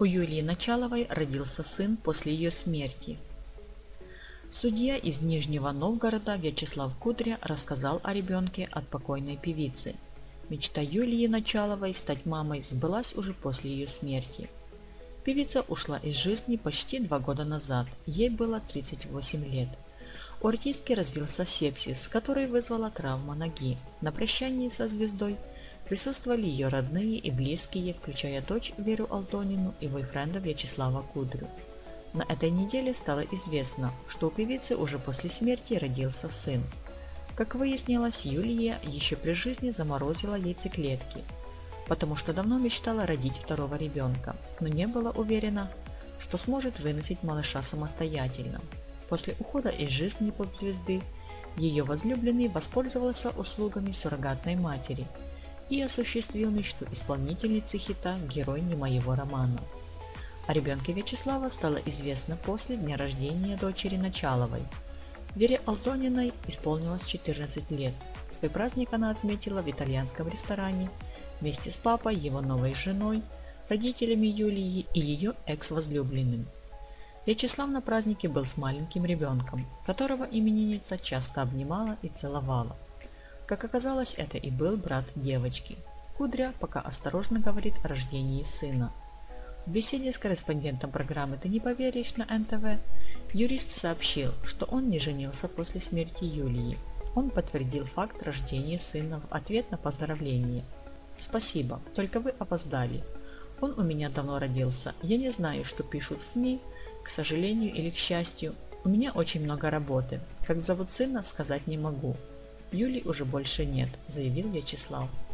У Юлии Началовой родился сын после ее смерти. Судья из Нижнего Новгорода Вячеслав Кудря рассказал о ребенке от покойной певицы. Мечта Юлии Началовой стать мамой сбылась уже после ее смерти. Певица ушла из жизни почти 2 года назад, ей было 38 лет. У артистки развился сепсис, который вызвала травма ноги. На прощании со звездой присутствовали ее родные и близкие, включая дочь Веру Алтонину и бойфренда Вячеслава Кудрю. На этой неделе стало известно, что у певицы уже после смерти родился сын. Как выяснилось, Юлия еще при жизни заморозила яйцеклетки, потому что давно мечтала родить второго ребенка, но не была уверена, что сможет выносить малыша самостоятельно. После ухода из жизни поп-звезды ее возлюбленный воспользовался услугами суррогатной матери и осуществил мечту исполнительницы хита «Герой не моего романа». О ребенке Вячеслава стало известно после дня рождения дочери Началовой. Вере Алтониной исполнилось 14 лет. Свой праздник она отметила в итальянском ресторане вместе с папой, его новой женой, родителями Юлии и ее экс-возлюбленным. Вячеслав на празднике был с маленьким ребенком, которого именинница часто обнимала и целовала. Как оказалось, это и был брат девочки. Кудря пока осторожно говорит о рождении сына. В беседе с корреспондентом программы «Ты не поверишь» на НТВ юрист сообщил, что он не женился после смерти Юлии. Он подтвердил факт рождения сына в ответ на поздравление. «Спасибо, только вы опоздали. Он у меня давно родился. Я не знаю, что пишут в СМИ, к сожалению или к счастью. У меня очень много работы. Как зовут сына, сказать не могу. Юли уже больше нет», — заявил Вячеслав.